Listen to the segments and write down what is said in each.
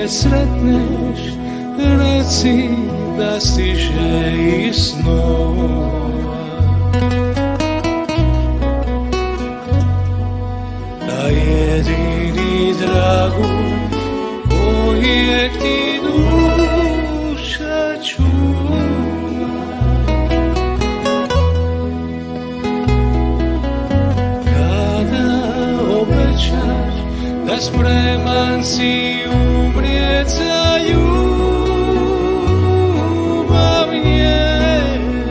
je sretneš, reci da stiže iz snova. Da jedini dragulj kojeg ti duša čuva, kada obećaš da spreman si umrijet za ljubav njenu,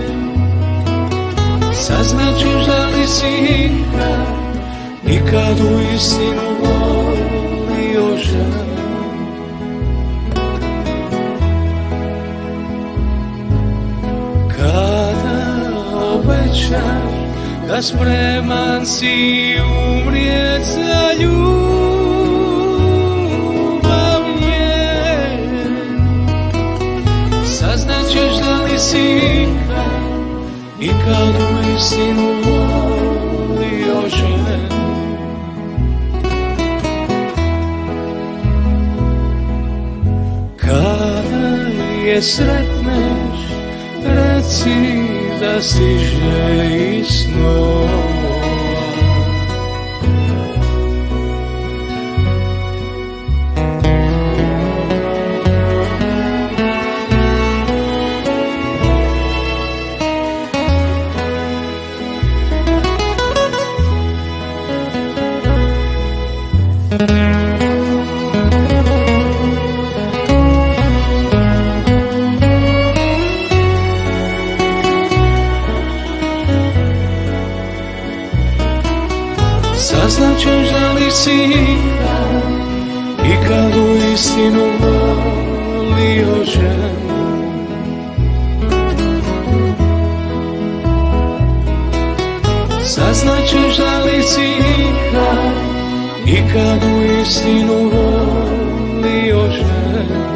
saznaćeš da li si nikad u istinu volio ženu. Kada obećaš da spreman si umrijet za ljubav njenu, saznaćeš da li si nikad u istinu volio ženu. Kada je sretneš, reci da stiže iz snova. Saznaćeš da li si ikad u istinu volio ženu. Saznaćeš da li si ikad u istinu volio ženu.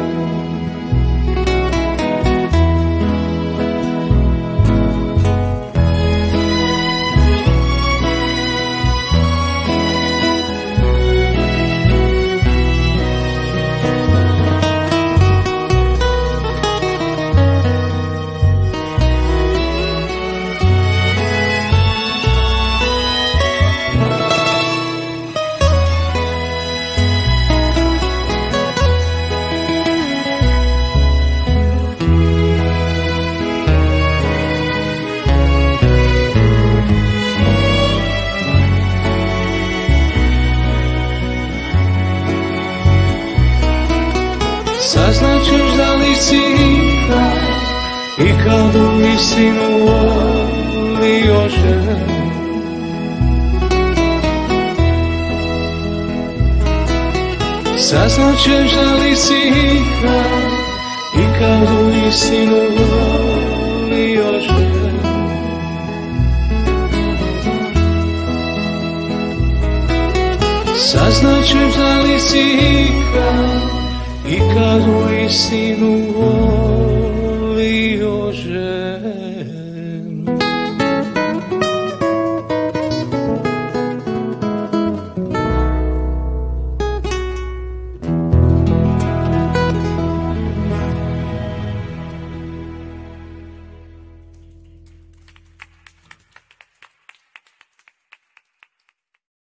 Saznaćeš da li si ikad u istinu volio ženu. Saznaćeš da li si ikad u istinu volio ženu. Saznaćeš da li si ikad u istinu volio